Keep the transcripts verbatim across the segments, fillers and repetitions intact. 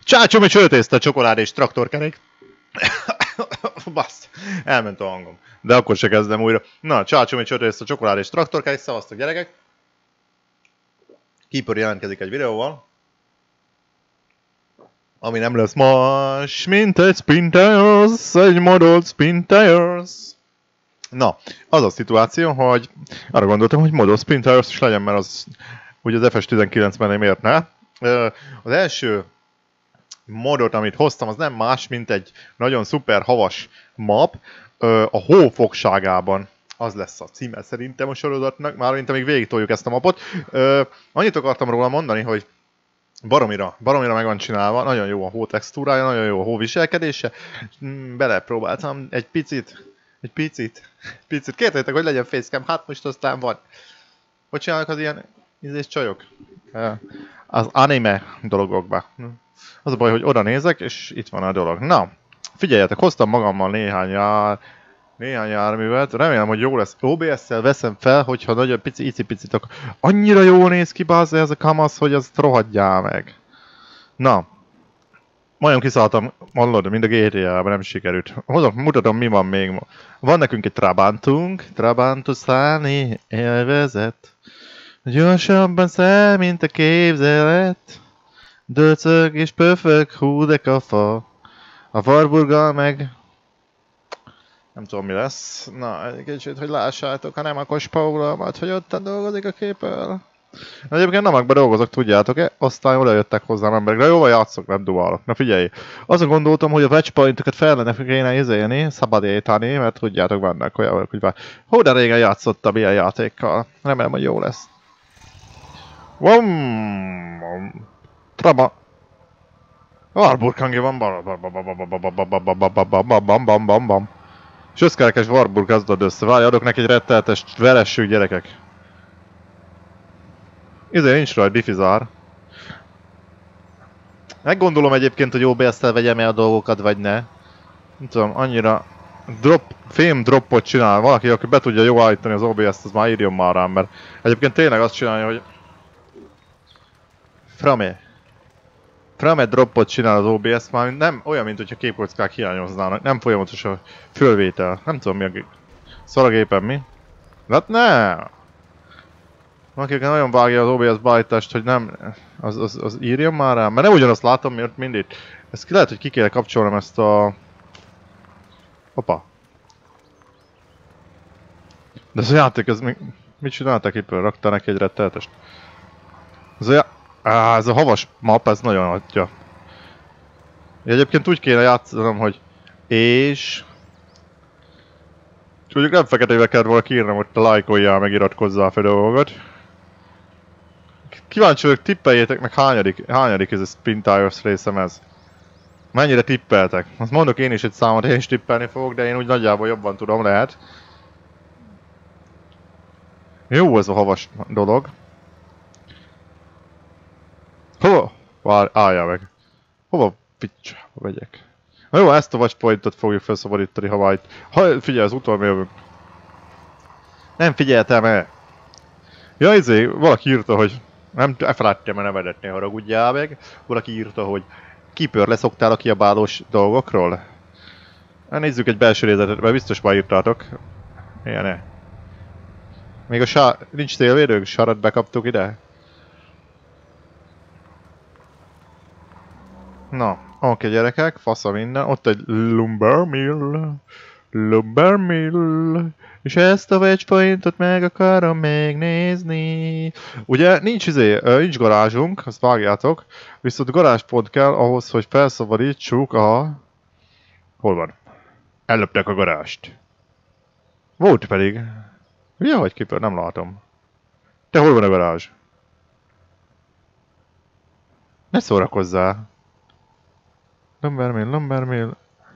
Csácsomi csőtészta, csokoládé és traktorkerék. Bassz, elment a hangom. De akkor se kezdem újra. Na, csácsomi csőtészta, csokoládé és traktorkerék. Szavaztok, gyerekek. Keeper jelentkezik egy videóval. Ami nem lesz más, mint egy Spin Tires, egy modolt Spin Tires. Na, az a szituáció, hogy arra gondoltam, hogy modol Spin Tires is legyen, mert az ugye az F S tizenkilencben miért ne. Az első modot, amit hoztam, az nem más, mint egy nagyon szuper havas map a hó fogságában. Az lesz a címe szerintem a sorozatnak, már mint amíg végig toljuk ezt a mapot. Annyit akartam róla mondani, hogy baromira, baromira meg van csinálva, nagyon jó a hó textúrája, nagyon jó a hó viselkedése. Belepróbáltam egy picit, egy picit, picit. Kértétek, hogy legyen facecam, hát most aztán van. Hogy csinálnak az ilyen ízés csajok? Az anime dologokba. Az a baj, hogy oda nézek, és itt van a dolog. Na, figyeljetek, hoztam magammal néhány jár, néhány járművet. Remélem, hogy jó lesz. O B S-szel veszem fel, hogyha nagyon pici, icipicit akkor annyira jól néz ki, bázz, ez a kamasz, hogy azt rohadjál meg. Na, majdnem kiszálltam, hallod, mind a G T A-ban nem sikerült. Hozom, mutatom, mi van még. Van nekünk egy Trabantunk, Trabantuszálni élvezet. Gyorsabban száll, mint a képzelet. Döcög és pöfög, hú de kafa. A Warburggal meg... Nem tudom, mi lesz. Na, egy kicsit, hogy lássátok, ha nem a Kos Paulamat, hogy ottan dolgozik a képpel. Egyébként namakban dolgozok, tudjátok-e? Aztán oda jöttek hozzám emberek, de jóval játszok, nem duválok. Na figyelj, azon gondoltam, hogy a watchpointokat fel lenne kéne izélni, szabadítani, mert tudjátok, vannak olyan, hogy vár. Hú, de régen játszottam ilyen játékkal. Remélem, hogy jó lesz. Vom! Traba! Warburg-hangi van, bam. És összkerekes Warburg gazdad össze. Várj, adok neki egy retteltes veressük, gyerekek. Izé nincs rajta, diffizár. Meggondolom egyébként, hogy O B S-tel vegyem el a dolgokat, vagy ne. Nem tudom, annyira... Drop, fém droppot csinál. Valaki, aki be tudja jól állítani az O B S-t, az már írjon már rám, mert egyébként tényleg azt csinálja, hogy... Frame. Frame droppot csinál az O B S, már nem olyan, mint hogyha képkockák hiányoznának. Nem folyamatos a fölvétel. Nem tudom mi a... Szar a gépen mi? Hát ne! Valaki nagyon vágja az O B S beállítást, hogy nem... Az, az, az írjon már rám, mert nem ugyanazt látom, miért mindig. Ezt ki lehet, hogy ki kéne kapcsolnom ezt a... Hoppá. De ez a játék, ez mi... Mit csináltak itt? Raktál neki egy retteltest? Ez a... Á, ez a havas map, ez nagyon atya. Egyébként úgy kéne játszanom, hogy... És... És mondjuk nem feketével kellett volna kiírnom, hogy te lájkoljál, meg iratkozzál fel dolgokat. Kíváncsi vagyok, tippeljétek meg hányadik, hányadik ez a Spin Tires részem ez. Mennyire tippeltek? Azt mondok én is egy számot, én is tippelni fogok, de én úgy nagyjából jobban tudom, lehet. Jó ez a havas dolog. Hova? Várj, álljál meg. Hova picsa vegyek? Na jó, ezt a watchpointot fogjuk felszabadítani, ha már itt... Ha, figyelj, az utolmi jövünk. Nem figyeltem el. Ja, izé, valaki írta, hogy... Nem elfelejtettem a nevedet, ne haragudjál meg. Valaki írta, hogy... Keeper, leszoktál a kiabálós dolgokról? Na, nézzük egy belső részletet, mert biztos már írtátok. Ilyen ne. Még a sá... Nincs szélvédők? Sarat bekaptuk ide? Na, oké gyerekek, fasza minden. Ott egy lumber mill. Lumber mill. És ezt a watchpointot meg akarom még nézni. Ugye nincs izé, nincs garázsunk, azt vágjátok. Viszont garázspont kell ahhoz, hogy felszabadítsuk a... Hol van? Ellöptek a garást. Volt pedig. Ugye, hogy Keeper? Nem látom. Te hol van a garázs? Ne szórakozzál. Lumber mill, lumber mill.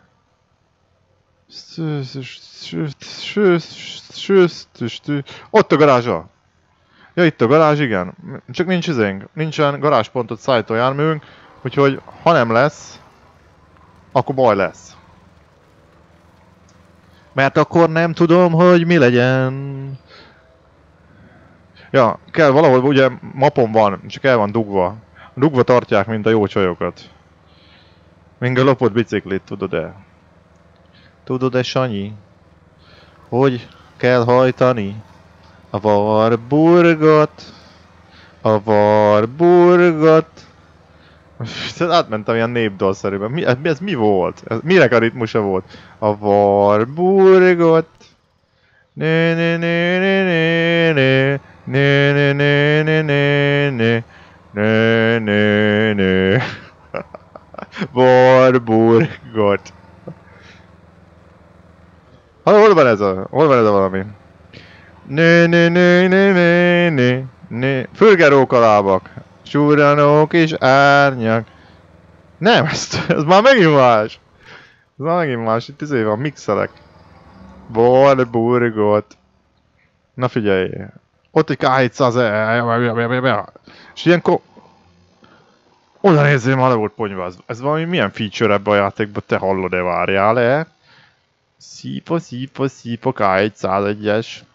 Ott a garázsa! Ja, itt a garázs, igen. Csak nincs izénk. Nincsen garázspontot szállító járművünk, úgyhogy ha nem lesz, akkor baj lesz. Mert akkor nem tudom, hogy mi legyen. Ja, kell valahol, ugye mapon van, csak el van dugva. Dugva tartják, mint a jó csajokat. Mint a lopott biciklit, tudod-e? Tudod-e, Sanyi? Hogy kell hajtani a Warburgot? A Warburgot. Átmentem ilyen népdalszerűben. Mi, ez, ez mi volt? Ez, minek a ritmusa volt? A Warburgot. Ne ne ne ne ne ne ne ne ne ne ne ne ne ne Warburgot. Hol van ez a... Hol van ez a valami? Ne ne ne ne ne ne ne Fölgerók a lábak. Surranók és árnyak. Nem, ez, ez már megint más. Ez már megint más. Itt izé van, mixelek. Warburgot. Na figyelj. Ott egy ká hétszáz. És ilyenkor... Oda nézzél, már le volt ponyva. Ez, ez valami milyen feature ebben a játékban, te hallod-e, várjál-e? Szípa, szípa, szípa, ká hétszázegyes.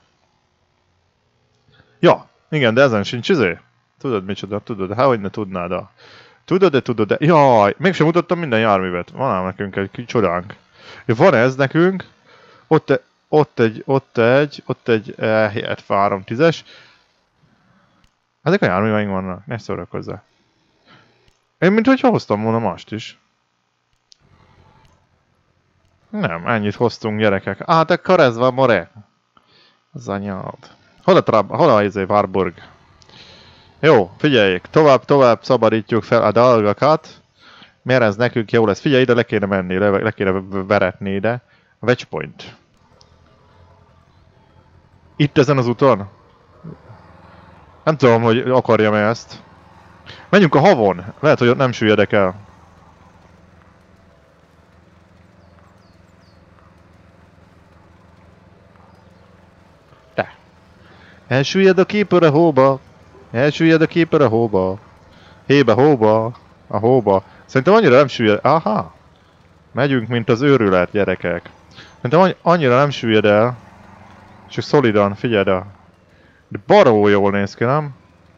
Ja, igen, de ezen sincs izé. Tudod micsoda, tudod, hát hogy ne tudnád a... Tudod-e, tudod-e? Jaj, mégsem mutattam minden járművet. Van ám nekünk egy csodánk. Van ez nekünk. Ott, e, ott egy, ott egy, ott egy E F háromszáztízes. Ezek a járműveink vannak, ne szórakozzál. Én mint hogyha hoztam volna mást is. Nem, ennyit hoztunk, gyerekek. Á, te karezva, more. Az anyád. Hol a trab... Hol a izé, Warburg? Jó, figyeljék. Tovább, tovább szabadítjuk fel a dolgokat. Miért ez nekünk jó lesz? Figyelj, ide le kéne menni, le, le kéne veretni ide. A Wedgepoint. Itt ezen az úton? Nem tudom, hogy akarjam-e ezt. Menjünk a havon. Lehet, hogy ott nem süllyedek el. Te. Elsüllyed a képer a hóba. Elsüllyed a képer a hóba. Hébe, hóba. A hóba. Szerintem annyira nem süllyed. Aha. Megyünk, mint az őrület, gyerekek. Szerintem annyira nem süllyed el. Csak szolidan, figyeld el. De baró jól néz ki, nem?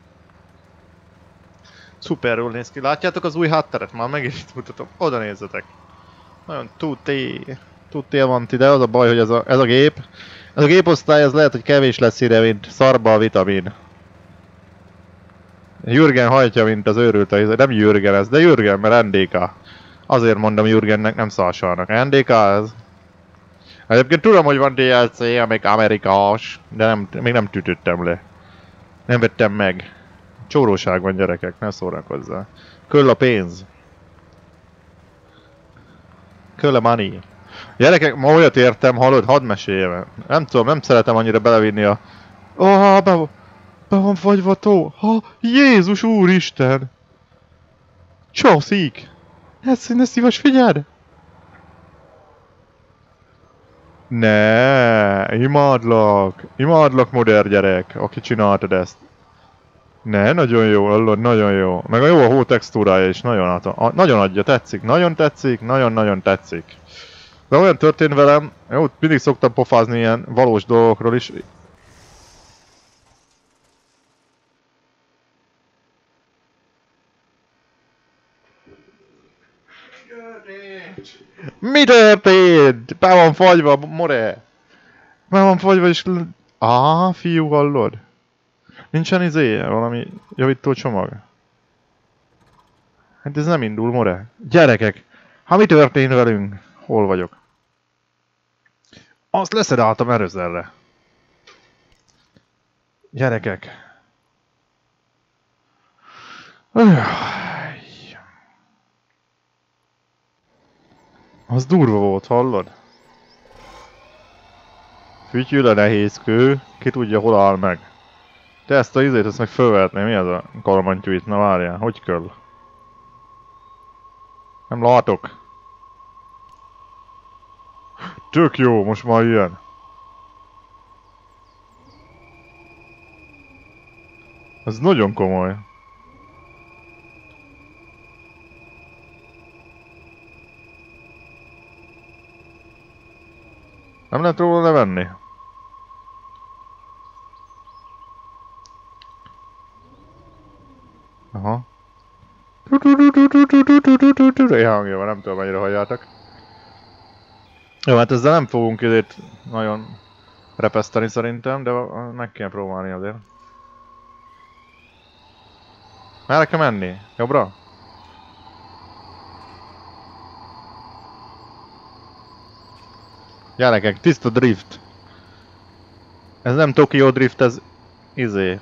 Szuperül néz ki. Látjátok az új hátteret? Már meg is mutatom. Oda nézzetek. Nagyon tuti. Tuti van ide. Az a baj, hogy ez a, ez a gép. Ez a géposztály, ez lehet, hogy kevés lesz ide, mint szarba a vitamin. Jürgen hajtja, mint az őrült. Nem Jürgen ez, de Jürgen, mert en dé ká. Azért mondom Jürgennek, nem Szásának. en dé ká ez. Egyébként tudom, hogy van dé el cé, amelyik amerikás, de nem, még nem tütöttem le. Nem vettem meg. Csóróság van, gyerekek, ne szórakozzál. Köll a pénz. Köll a money. Gyerekek, ma olyat értem, hallod, hadd meséljem. Nem tudom, nem szeretem annyira belevinni a... Oh, be, be van fagyva tó. Ha, Jézus úristen! Csószik! Ne, ne szívas, figyeld! Ne, imádlak, imádlak, modern gyerek, aki csináltad ezt. Ne, nagyon jó, hallod, nagyon jó. Meg a jó a hó textúrája is, nagyon, a, nagyon adja, tetszik, nagyon tetszik, nagyon-nagyon tetszik. De olyan történt velem, jó, mindig szoktam pofázni ilyen valós dolgokról is. Mi történt? Be van fagyva, more! Be van fagyva és... Á, fiú, hallod? Nincsen izé, valami javító csomag? Hát ez nem indul, more. Gyerekek! Hát mi történt velünk? Hol vagyok? Azt leszedáltam erőzerre. Gyerekek! Az durva volt, hallod? Fütyül a nehéz kő, ki tudja hol áll meg. Te ezt a izét, ezt meg fölvehetném, mi az a kalamantyú itt? Na várjál, hogy kell? Nem látok. Tök jó, most már jön. Ez nagyon komoly. Nem lehet róla levenni? Aha. Ilyen hangja van, nem tudom mennyire halljátok. Jó, hát ezzel nem fogunk időt nagyon repeszteni szerintem, de meg kell próbálni azért. Merre kell menni? Jobbra? Gyerekek, tiszta drift. Ez nem Tokyo Drift, ez izé.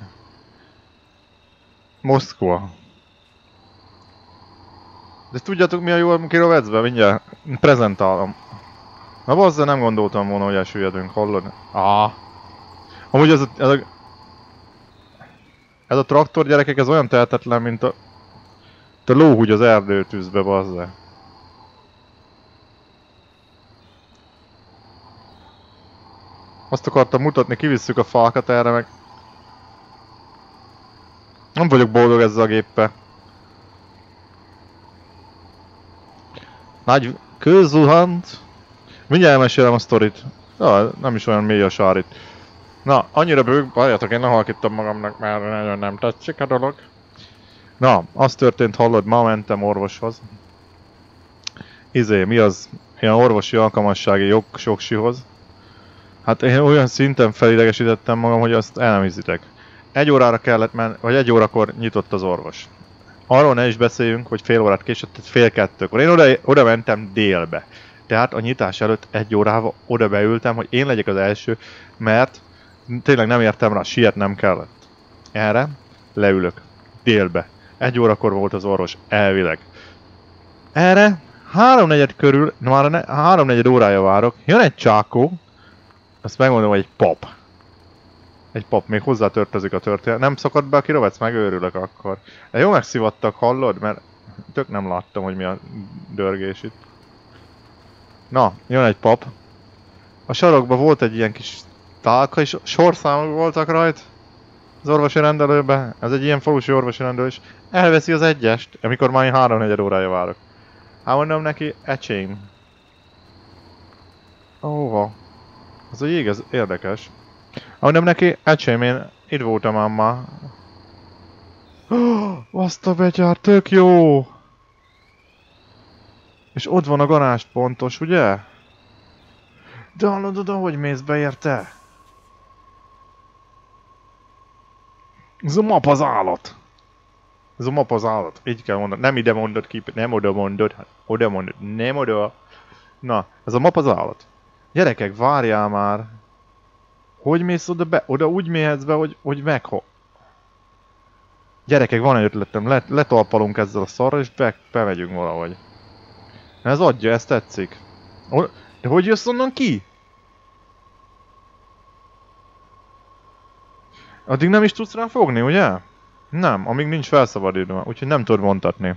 Moszkva. De tudjátok mi a jó, amikor a vecbe? Mindjárt prezentálom. Na bazzá, nem gondoltam volna, hogy elsüllyedünk, hallod? Ah. Amúgy ez a, ez a... Ez a traktor, gyerekek, ez olyan tehetetlen, mint a... Te lóhúgy az erdőtűzbe, bazzá. Azt akartam mutatni, kivisszük a fákat erre meg... Nem vagyok boldog ezzel a géppel. Nagy közzuhant. Mindjárt elmesélem a sztorit. Ja, nem is olyan mély a sár itt. Na, annyira bőg, várjatok, én lehalkítom magamnak, mert nagyon nem tetszik a dolog. Na, az történt, hallod, ma mentem orvoshoz. Izé, mi az? Ilyen orvosi alkalmassági jogsoksihoz. Hát én olyan szinten felidegesítettem magam, hogy azt el nem hiszitek. Egy órára kellett menni, vagy egy órakor nyitott az orvos. Arról ne is beszéljünk, hogy fél órát késett, tehát fél kettőkor. Én oda, oda mentem délbe. Tehát a nyitás előtt egy órával oda beültem, hogy én legyek az első, mert tényleg nem értem rá, sietnem kellett. Erre leülök. Délbe. Egy órakor volt az orvos, elvileg. Erre háromnegyed körül, már ne, háromnegyed órája várok, jön egy csákó, azt megmondom, hogy egy pap. Egy pap, még hozzátörtözik a történet. Nem szakadt be a kirovec, megőrülök akkor. De jó megszivattak, hallod? Mert tök nem láttam, hogy mi a dörgés itt. Na, jön egy pap. A sarokban volt egy ilyen kis tálka, és sorszámok voltak rajt. Az orvosi rendelőben. Ez egy ilyen falusi orvosi rendelő, és elveszi az egyest, amikor már én háromnegyed órája várok. Hát mondom neki, ecsém. Óva. Az a jég, ez érdekes. Mondom neki, ecsém, én itt voltam ám már. Oh, azt a betyár, tök jó! És ott van a garást pontos, ugye? De hallod oda, hogy mész be érte? Ez a map az állat. Ez a map az állat. Így kell mondani. Nem ide mondod ki, nem oda mondod. Oda mondod, nem oda. Na, ez a map az állat. Gyerekek, várjál már. Hogy mész oda be? Oda úgy méhetsz be, hogy, hogy megho... Gyerekek, van egy ötletem. Le, letalpalunk ezzel a szarra, és be, bemegyünk valahogy. Ez adja, ez tetszik. De hogy jössz onnan ki? Addig nem is tudsz rá fogni, ugye? Nem, amíg nincs felszabadítva, úgyhogy nem tudod vontatni.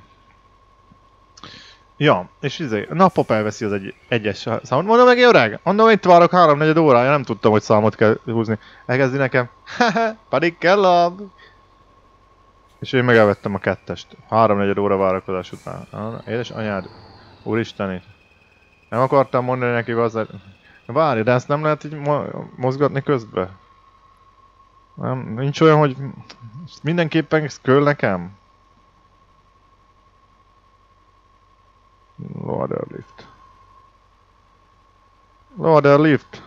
Ja, és izé, na pap elveszi az egy, egyes számot. Mondom meg, öreg, mondom, itt várok háromnegyed órája, nem tudtam, hogy számot kell húzni. Elkezdi nekem, hehe, pedig kell a... És én meg elvettem a kettest. Háromnegyed óra várakozás után. Édes anyád, úristen, nem akartam mondani neki, azért... Várj, de ezt nem lehet így mo mozgatni közben? Nem, nincs olyan, hogy mindenképpen ez kell nekem. Ladder lift. Ladder lift.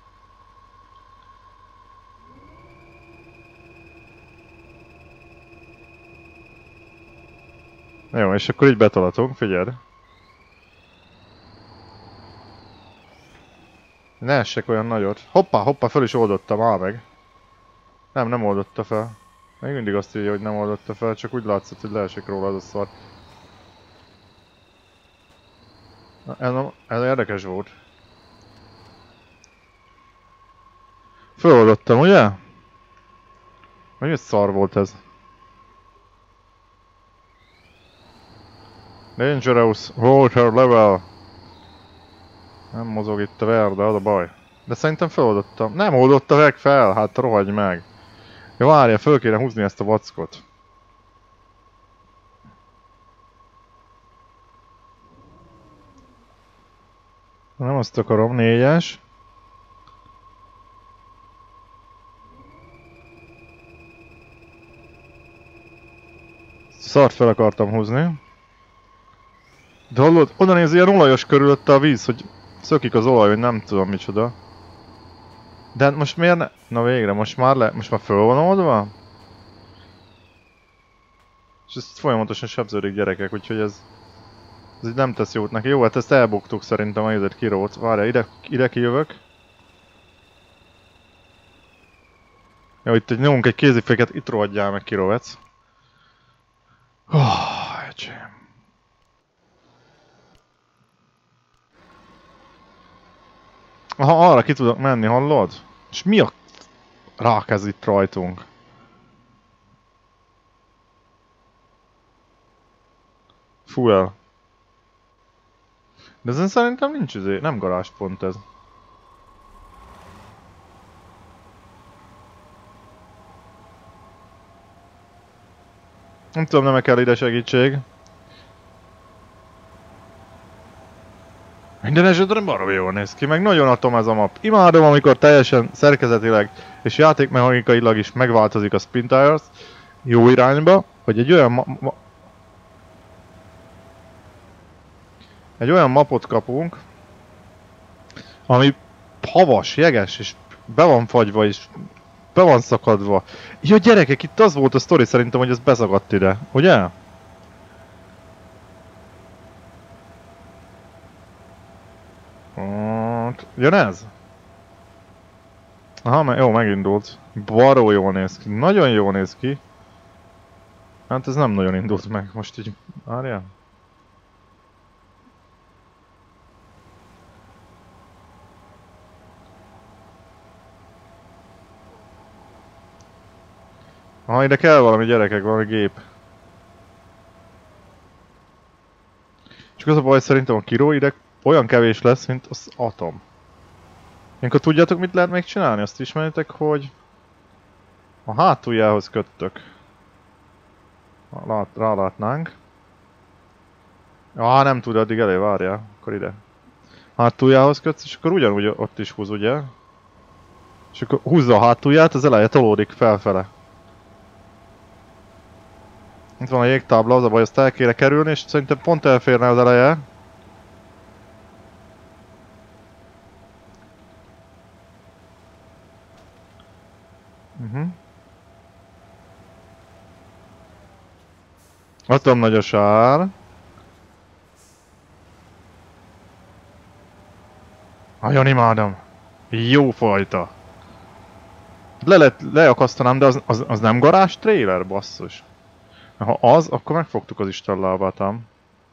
Jó, és akkor így betolatunk, figyeld. Ne essek olyan nagyot. Hoppá, hoppá, föl is oldottam, áll meg. Nem, nem oldotta fel. Még mindig azt írja, hogy nem oldotta fel, csak úgy látszott, hogy leesik róla az a szar. Na, ez, ez érdekes volt. Föloldottam, ugye? Mennyi szar volt ez? Dangerous water level. Nem mozog itt a ver, de az a baj. De szerintem feloldottam. Nem oldotta meg fel, hát rohagy meg. Jó, várja, föl kéne húzni ezt a vackot. Nem azt akarom, négyes. Szart fel akartam húzni. De hallod, oda néz, ilyen olajos körülötte a víz, hogy szökik az olaj, hogy nem tudom micsoda. De hát most miért ne... Na végre, most már le... Most már föl van oldva? És ez folyamatosan sebződik, gyerekek, úgyhogy ez... Ez így nem tesz jót neki. Jó, hát ezt elbuktuk szerintem a izet kirót. Várjál, ide, ide kijövök. Jó, itt egy nyomunk egy kéziféket, itt rohadjál meg, kirovec. Oh, öcsém. Aha, arra ki tudok menni, hallod? És mi a... rákezd itt rajtunk? Fuel. De ezen szerintem nincs izé, nem garázspont ez. Nem tudom, nem kell ide segítség. Minden esetre baromi jól néz ki, meg nagyon atom ez a map. Imádom, amikor teljesen szerkezetileg és játékmechanikailag is megváltozik a Spintires jó irányba, hogy egy olyan ma ma egy olyan mapot kapunk, ami havas, jeges, és be van fagyva, és be van szakadva. Jó gyerekek, itt az volt a sztori szerintem, hogy ez beszakadt ide, ugye? Jön ez? Aha, jó, megindult. Baró jól néz ki. Nagyon jól néz ki. Hát ez nem nagyon indult meg. Most így... Várjál. Aha, ide kell valami, gyerekek, valami gép. Csak az a baj, szerintem a kiró ide olyan kevés lesz, mint az atom. Ilyenkor tudjátok, mit lehet még csinálni? Azt ismeritek, hogy a hátuljához köttök. Lát, rálátnánk. Ah, nem tud, addig elé, várjál. Akkor ide. Hátuljához kötsz, és akkor ugyanúgy ott is húz, ugye? És akkor húzza a hátulját, az eleje tolódik felfele. Itt van a jégtábla, az a baj, azt el kéne kerülni, és szerintem pont elférne az eleje. Uh-huh. Atom nagy a sár. Nagyon imádom. Jó fajta. Le, le, leakasztanám, de az, az, az nem garázs trailer, basszus. Ha az, akkor megfogtuk az Isten lábát ám.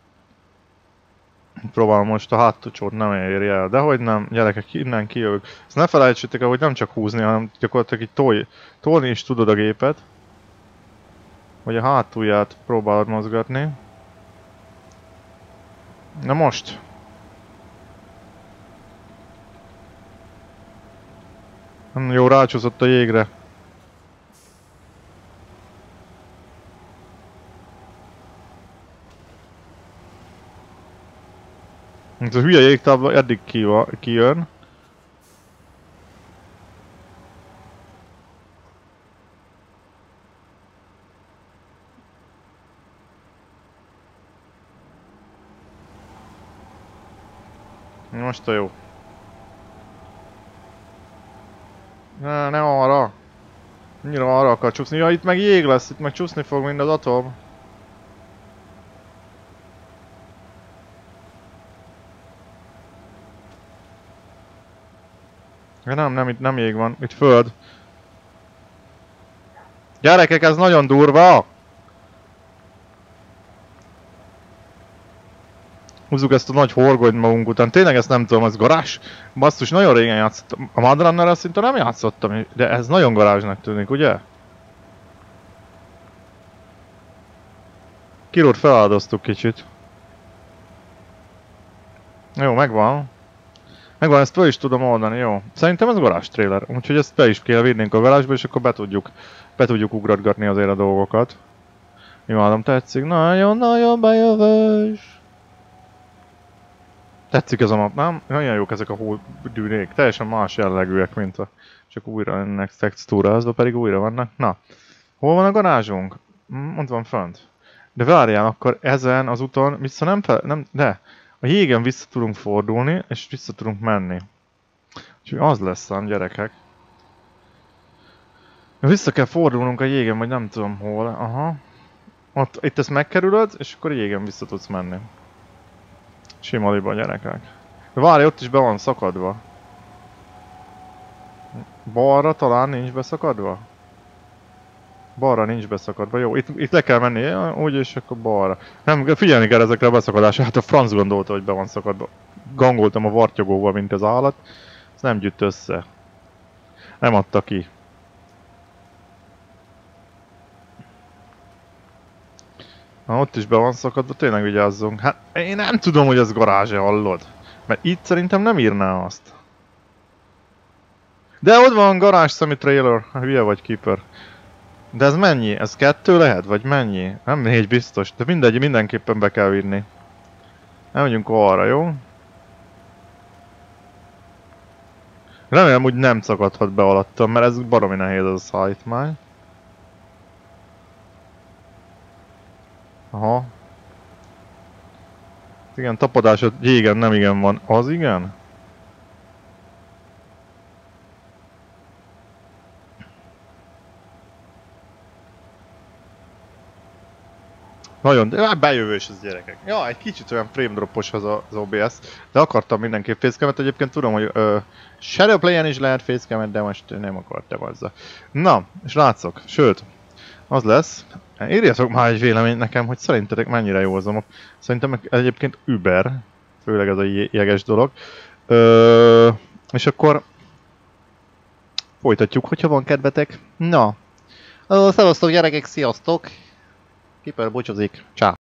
Próbálom most a hátucsót nem éri el, de hogy nem, gyerekek, innen kijövök. Ezt ne felejtsétek el, hogy nem csak húzni, hanem gyakorlatilag így tolj, tolni is tudod a gépet. Vagy a hátulját próbálod mozgatni. Na most. Nem jó, rácsúszott a jégre. Ez a hülye jégtábla eddig kijön. Most a jó. Ne, ne arra. Annyira arra akar csúszni. Ja, itt meg jég lesz, itt meg csúszni fog mind az atom. Ja, nem, nem, itt nem jég van, itt föld. Gyerekek, ez nagyon durva! Húzzuk ezt a nagy horgonyt magunk után. Tényleg ezt nem tudom, ez garázs? Basszus, nagyon régen játszottam. A Mud Runner-rel szinte nem játszottam, de ez nagyon garázsnak tűnik, ugye? Kirót feláldoztuk kicsit. Jó, megvan. Megvan, ezt fel is tudom oldani, jó. Szerintem ez garázs trailer, úgyhogy ezt be is kéne vinnénk a garázsba, és akkor be tudjuk, be tudjuk ugratgatni azért a dolgokat. Imádom, tetszik. Nagyon-nagyon bejövős. Tetszik ez a map, nem? Nagyon jók ezek a hódűnék, teljesen más jellegűek, mint a... Csak újra ennek textúrázva, pedig újra vannak. Na, hol van a garázsunk? Mm, ott van fönt. De várjál, akkor ezen az úton vissza nem fel... Nem, de a jégen vissza tudunk fordulni, és vissza tudunk menni. Úgyhogy az lesz ám, gyerekek. Vissza kell fordulnunk a jégen, vagy nem tudom hol. Aha. Ott, itt ezt megkerülöd, és akkor a jégen vissza tudsz menni. Sima liba, gyerekek. De várj, ott is be van szakadva. Balra talán nincs beszakadva? Balra nincs beszakadva. Jó, itt, itt le kell menni, úgy és akkor balra. Nem, figyelni kell ezekre a beszakadásra. Hát a franc gondolta, hogy be van szakadva. Gangoltam a vartyogóval, mint az állat. Ez nem gyűjt össze. Nem adta ki. Na, ott is be van szakadva, tényleg vigyázzunk. Hát én nem tudom, hogy ez garázse, hallod? Mert itt szerintem nem írná azt. De ott van garázs semi trailer, hülye vagy keeper. De ez mennyi? Ez kettő lehet? Vagy mennyi? Nem négy biztos, de mindegy, mindenképpen be kell vinni. Nem megyünk arra, jó? Remélem, hogy nem szakadhat be alattam, mert ez baromi nehéz az a szállítmány. Aha. Igen, tapadás a jégen nem igen van. Az igen? Nagyon, de bejövős az gyerekek. Ja, egy kicsit olyan frame dropos az, az o bé es, de akartam mindenképp facecamet, egyébként tudom, hogy ö, Shadowplay-en is lehet facecamet, de most nem akartam azzal. Na, srácok, sőt, az lesz, írjatok már egy véleményt nekem, hogy szerintetek mennyire jó az a map. Szerintem egyébként über, főleg ez a jeges dolog. Ö, és akkor folytatjuk, hogyha van kedvetek. Na, szevasztok gyerekek, sziasztok! Keeper búcsúzik, csá!